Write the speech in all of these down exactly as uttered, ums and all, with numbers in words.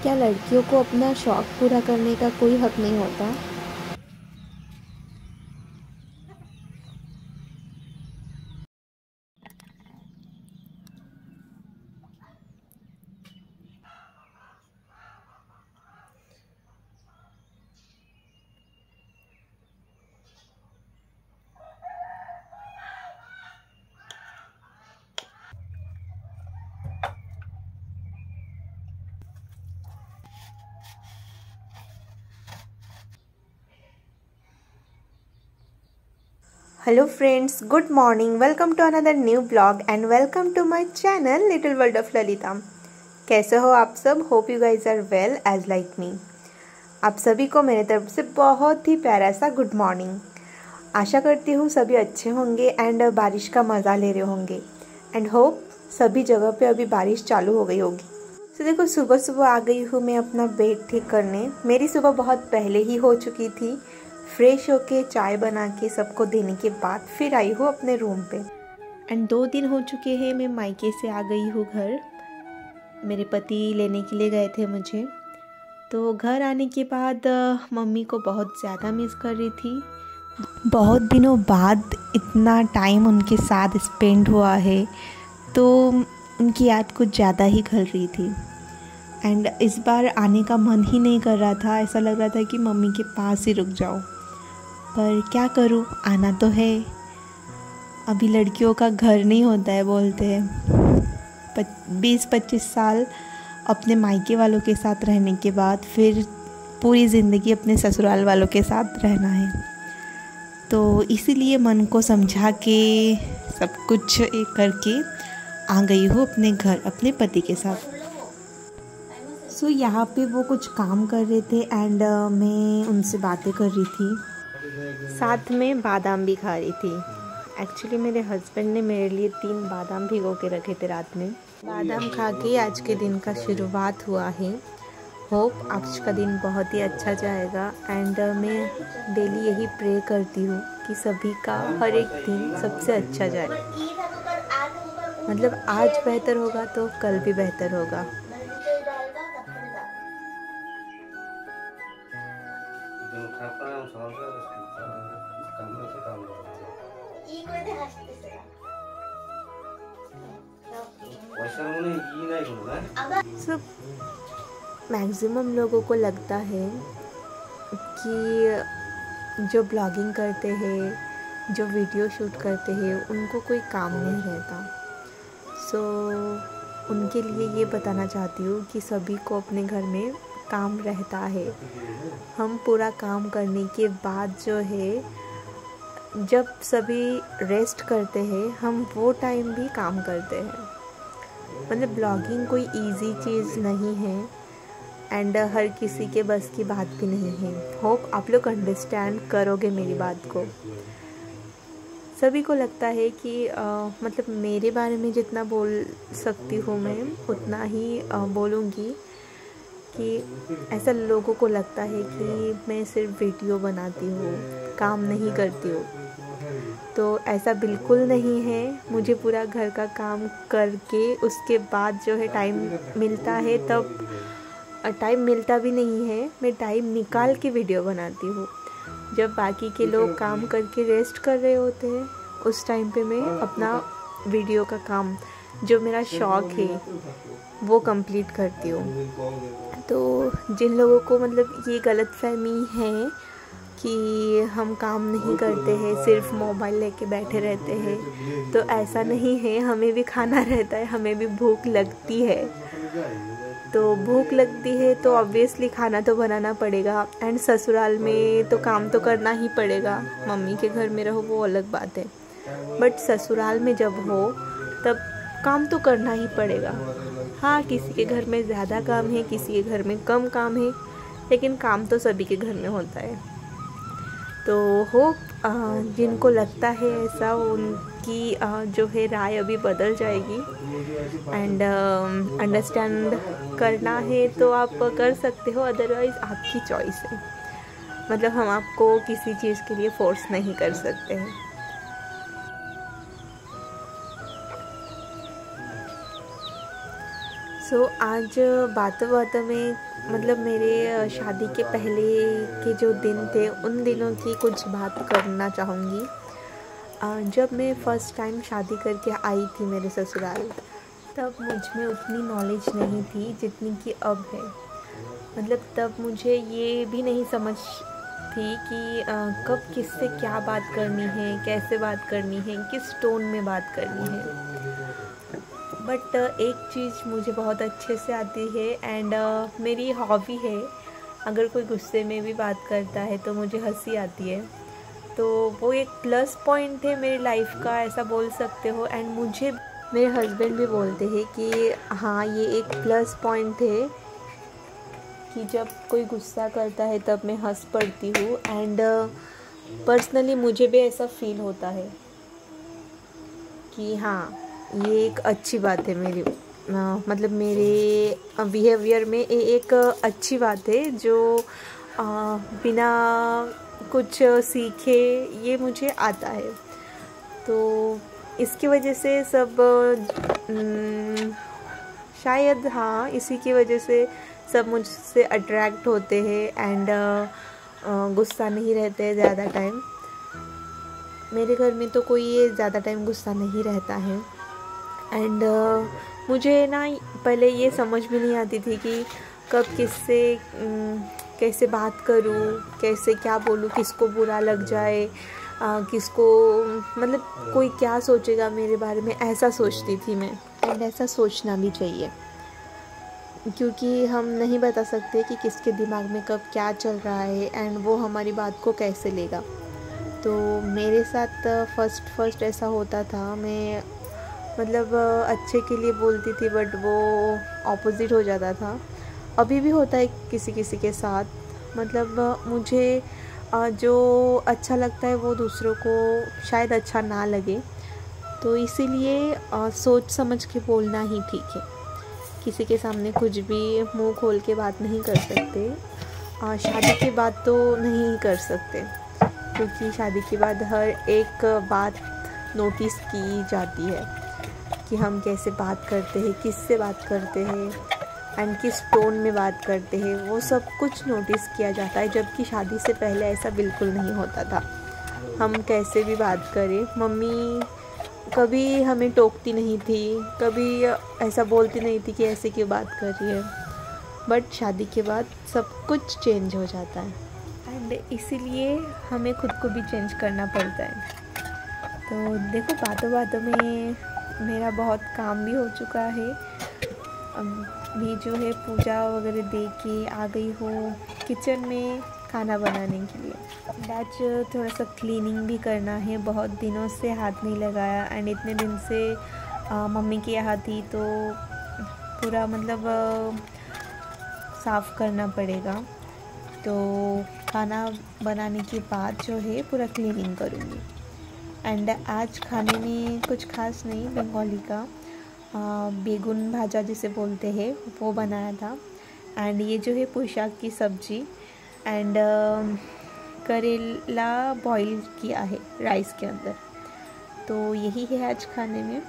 क्या लड़कियों को अपना शौक़ पूरा करने का कोई हक़ नहीं होता? Hello friends, good morning. Welcome to another new blog and welcome to my channel little world of Lalita. कैसे हो आप सब? Hope you guys are well as like me. आप सभी को मेरे तरफ से बहुत ही प्यारा सा गुड मॉर्निंग। आशा करती हूँ सभी अच्छे होंगे एंड बारिश का मज़ा ले रहे होंगे एंड होप सभी जगह पे अभी बारिश चालू हो गई होगी। तो देखो, सुबह सुबह आ गई हूँ मैं अपना बेड ठीक करने। मेरी सुबह बहुत पहले ही हो चुकी थी। फ्रेश होके चाय बना के सबको देने के बाद फिर आई हूँ अपने रूम पे। एंड दो दिन हो चुके हैं मैं मायके से आ गई हूँ घर। मेरे पति लेने के लिए गए थे मुझे। तो घर आने के बाद मम्मी को बहुत ज़्यादा मिस कर रही थी। बहुत दिनों बाद इतना टाइम उनके साथ स्पेंड हुआ है, तो उनकी याद कुछ ज़्यादा ही खल रही थी। एंड इस बार आने का मन ही नहीं कर रहा था। ऐसा लग रहा था कि मम्मी के पास ही रुक जाओ, पर क्या करूँ, आना तो है। अभी लड़कियों का घर नहीं होता है, बोलते हैं बीस पच्चीस साल अपने मायके वालों के साथ रहने के बाद फिर पूरी ज़िंदगी अपने ससुराल वालों के साथ रहना है। तो इसीलिए मन को समझा के सब कुछ एक करके आ गई हूँ अपने घर अपने पति के साथ। सो so, यहाँ पे वो कुछ काम कर रहे थे एंड uh, मैं उनसे बातें कर रही थी, साथ में बादाम भी खा रही थी। एक्चुअली मेरे हस्बैंड ने मेरे लिए तीन बादाम भिगो के रखे थे रात में। बादाम खा के आज के दिन का शुरुआत हुआ है। होप आज का दिन बहुत ही अच्छा जाएगा एंड uh, मैं डेली यही प्रे करती हूँ कि सभी का हर एक दिन सबसे अच्छा जाए। मतलब आज बेहतर होगा तो कल भी बेहतर होगा। सब मैक्सिमम लोगों को लगता है कि जो ब्लॉगिंग करते हैं, जो वीडियो शूट करते हैं, उनको कोई काम नहीं रहता। सो so, उनके लिए ये बताना चाहती हूँ कि सभी को अपने घर में काम रहता है। हम पूरा काम करने के बाद जो है, जब सभी रेस्ट करते हैं, हम वो टाइम भी काम करते हैं। मतलब ब्लॉगिंग कोई इजी चीज़ नहीं है एंड हर किसी के बस की बात भी नहीं है। होप आप लोग अंडरस्टैंड करोगे मेरी बात को। सभी को लगता है कि आ, मतलब मेरे बारे में जितना बोल सकती हूँ मैं उतना ही आ, बोलूँगी कि ऐसा लोगों को लगता है कि मैं सिर्फ वीडियो बनाती हूँ, काम नहीं करती हूँ। तो ऐसा बिल्कुल नहीं है। मुझे पूरा घर का काम करके उसके बाद जो है टाइम मिलता है, तब टाइम मिलता भी नहीं है, मैं टाइम निकाल के वीडियो बनाती हूँ। जब बाकी के लोग काम करके रेस्ट कर रहे होते हैं, उस टाइम पे मैं अपना वीडियो का काम, जो मेरा शौक़ है, वो कंप्लीट करती हूँ। तो जिन लोगों को मतलब ये गलतफहमी है कि हम काम नहीं करते हैं, सिर्फ मोबाइल लेके बैठे रहते हैं, तो ऐसा नहीं है। हमें भी खाना रहता है, हमें भी भूख लगती है। तो भूख लगती है तो ऑब्वियसली खाना तो बनाना पड़ेगा एंड ससुराल में तो काम तो करना ही पड़ेगा। मम्मी के घर में रहो वो अलग बात है, बट ससुराल में जब हो तब काम तो करना ही पड़ेगा। हाँ, किसी के घर में ज़्यादा काम है, किसी के घर में कम काम है, लेकिन काम तो सभी के घर में होता है। तो होप जिनको लगता है ऐसा, उनकी जो है राय अभी बदल जाएगी एंड अंडरस्टैंड करना है तो आप कर सकते हो, अदरवाइज़ आपकी चॉइस है। मतलब हम आपको किसी चीज़ के लिए फोर्स नहीं कर सकते हैं। सो सो so, आज बातों बातों में मतलब मेरे शादी के पहले के जो दिन थे उन दिनों की कुछ बात करना चाहूँगी। जब मैं फ़र्स्ट टाइम शादी करके आई थी मेरे ससुराल, तब मुझ में उतनी नॉलेज नहीं थी जितनी कि अब है। मतलब तब मुझे ये भी नहीं समझ थी कि आ, कब किससे क्या बात करनी है, कैसे बात करनी है, किस टोन में बात करनी है। बट एक चीज़ मुझे बहुत अच्छे से आती है एंड uh, मेरी हॉबी है। अगर कोई गुस्से में भी बात करता है तो मुझे हंसी आती है, तो वो एक प्लस पॉइंट है मेरी लाइफ का, ऐसा बोल सकते हो। एंड मुझे मेरे हस्बैंड भी बोलते हैं कि हाँ, ये एक प्लस पॉइंट है कि जब कोई गुस्सा करता है तब मैं हंस पड़ती हूँ। एंड पर्सनली मुझे भी ऐसा फील होता है कि हाँ, ये एक अच्छी बात है मेरी, आ, मतलब मेरे बिहेवियर में ये एक अच्छी बात है जो आ, बिना कुछ सीखे ये मुझे आता है। तो इसकी वजह से सब न, शायद हाँ इसी की वजह से सब मुझसे अट्रैक्ट होते हैं एंड गुस्सा नहीं रहते ज़्यादा टाइम। मेरे घर में तो कोई ये ज़्यादा टाइम गुस्सा नहीं रहता है। एंड uh, मुझे ना पहले ये समझ में नहीं आती थी कि कब किससे कैसे बात करूँ, कैसे क्या बोलूँ, किसको बुरा लग जाए, आ, किसको मतलब कोई क्या सोचेगा मेरे बारे में, ऐसा सोचती थी मैं। एंड ऐसा सोचना भी चाहिए क्योंकि हम नहीं बता सकते कि किसके दिमाग में कब क्या चल रहा है एंड वो हमारी बात को कैसे लेगा। तो मेरे साथ फर्स्ट फर्स्ट ऐसा होता था, मैं मतलब अच्छे के लिए बोलती थी बट वो ऑपोजिट हो जाता था। अभी भी होता है किसी किसी के साथ, मतलब मुझे जो अच्छा लगता है वो दूसरों को शायद अच्छा ना लगे, तो इसीलिए सोच समझ के बोलना ही ठीक है। किसी के सामने कुछ भी मुंह खोल के बात नहीं कर सकते, शादी के बाद तो नहीं कर सकते क्योंकि शादी के बाद हर एक बात नोटिस की जाती है कि हम कैसे बात करते हैं, किससे बात करते हैं एंड किस टोन में बात करते हैं, वो सब कुछ नोटिस किया जाता है। जबकि शादी से पहले ऐसा बिल्कुल नहीं होता था। हम कैसे भी बात करें, मम्मी कभी हमें टोकती नहीं थी, कभी ऐसा बोलती नहीं थी कि ऐसे क्यों बात कर रही है। बट शादी के बाद सब कुछ चेंज हो जाता है एंड इसीलिए हमें खुद को भी चेंज करना पड़ता है। तो देखो, बातों बातों में मेरा बहुत काम भी हो चुका है। अभी जो है पूजा वगैरह दे के आ गई हो किचन में खाना बनाने के लिए। आज थोड़ा सा क्लीनिंग भी करना है, बहुत दिनों से हाथ नहीं लगाया एंड इतने दिन से आ, मम्मी के यहाँ थी तो पूरा मतलब साफ़ करना पड़ेगा। तो खाना बनाने के बाद जो है पूरा क्लीनिंग करूँगी। एंड आज खाने में कुछ खास नहीं, बंगाली का बेगुन भाजा जिसे बोलते हैं वो बनाया था। एंड ये जो है पोशाक की सब्ज़ी एंड करेला बॉईल किया है राइस के अंदर। तो यही है आज खाने में।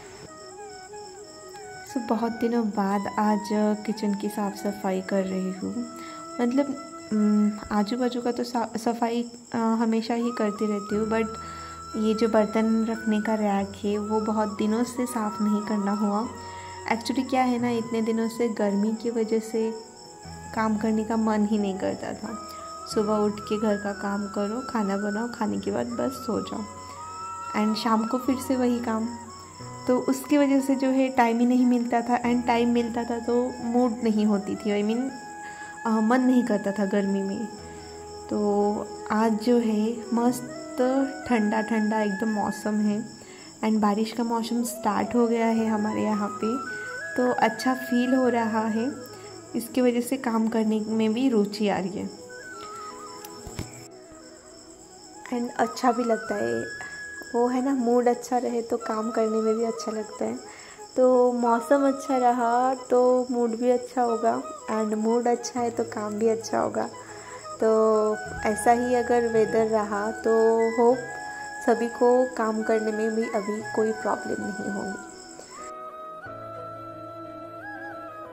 सो so, बहुत दिनों बाद आज किचन की साफ़ सफाई कर रही हूँ। मतलब आजू बाजू का तो सफाई हमेशा ही करती रहती हूँ, बट ये जो बर्तन रखने का रैक है वो बहुत दिनों से साफ़ नहीं करना हुआ। एक्चुअली क्या है ना, इतने दिनों से गर्मी की वजह से काम करने का मन ही नहीं करता था। सुबह उठ के घर का काम करो, खाना बनाओ, खाने के बाद बस सो जाओ एंड शाम को फिर से वही काम। तो उसकी वजह से जो है टाइम ही नहीं मिलता था एंड टाइम मिलता था तो मूड नहीं होती थी, आई I मीन mean, मन नहीं करता था गर्मी में। तो आज जो है मस्त ठंडा ठंडा एकदम मौसम है एंड बारिश का मौसम स्टार्ट हो गया है हमारे यहाँ पे, तो अच्छा फील हो रहा है। इसकी वजह से काम करने में भी रुचि आ रही है एंड अच्छा भी लगता है। वो है ना, मूड अच्छा रहे तो काम करने में भी अच्छा लगता है। तो मौसम अच्छा रहा तो मूड भी अच्छा होगा एंड मूड अच्छा है तो काम भी अच्छा होगा। तो ऐसा ही अगर वेदर रहा तो होप सभी को काम करने में भी अभी कोई प्रॉब्लम नहीं होगी।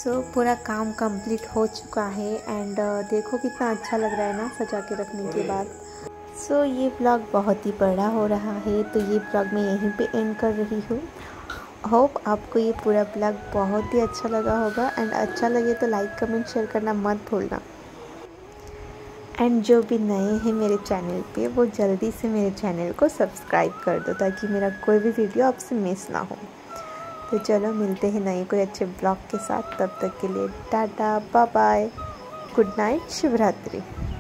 सो so, पूरा काम कंप्लीट हो चुका है एंड uh, देखो कितना अच्छा लग रहा है ना सजा के रखने के बाद। सो so, ये ब्लॉग बहुत ही बड़ा हो रहा है, तो ये ब्लॉग मैं यहीं पे एंड कर रही हूँ। होप आपको ये पूरा ब्लॉग बहुत ही अच्छा लगा होगा एंड अच्छा लगे तो लाइक कमेंट शेयर करना मत भूलना। एंड जो भी नए हैं मेरे चैनल पे वो जल्दी से मेरे चैनल को सब्सक्राइब कर दो ताकि मेरा कोई भी वीडियो आपसे मिस ना हो। तो चलो मिलते हैं नए कोई अच्छे ब्लॉग के साथ, तब तक के लिए tata bye bye, good night, शुभ रात्रि।